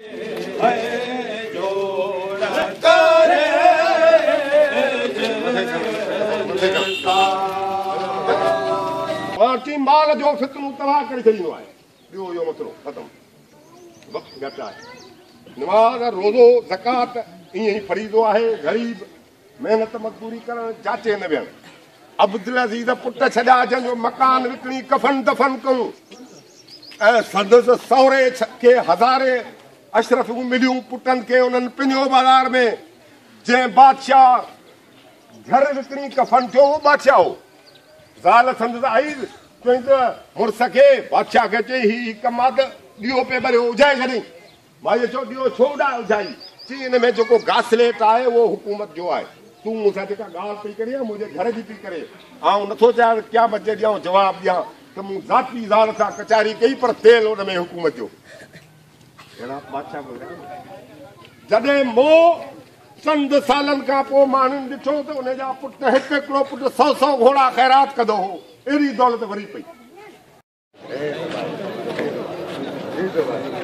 party माल जो फितरू तबाह करे छॾींदो आहे ॿियो इहो मसलो ख़तमु वक़्तु घटि आहे नमाज़ रोज़ो ज़कात ईअं ई फरीज़ो आहे ग़रीब महिनत मज़दूरी करणु जाचे न वियणु अब्दुल अज़ीज़ पुट छॾिया जंहिंजो मकान विकिणी कफ़न दफ़न कयूं ऐं संदसि सहुरे खे हज़ारे अशरफूं मिलियूं पुटनि खे उन्हनि पिनियो बाज़ार में जंहिं बादशाह घर विकिणी कफ़न थियो उहो बादशाह हो ज़ाल संदसि आई चई त मुड़ुस खे बादशाह खे चई ही कमु आहे त ॾियो पे भरियो उजाए छॾियईं भाई चओ ॾियो छो उजाई चई हिन में जेको घासलेट आहे उहो हुकूमत जो आहे तूं मूंसां जेका ॻाल्हि पई करे मुंहिंजे घर जी पई करे आउं नथो चाहियां क़यामत जे ॾियां जवाबु ॾियां त मूं ज़ाती ज़ाल सां कचारी कई पर तेल हुन में हुकूमत जो अहिड़ा बादशाह जॾहिं मोह चंद सालनि खां पोइ माण्हुनि ॾिठो त उनजा पुट हिकु हिकिड़ो पुटु 100 घोड़ा ख़ैरात कंदो हो अहिड़ी दौलत वरी पई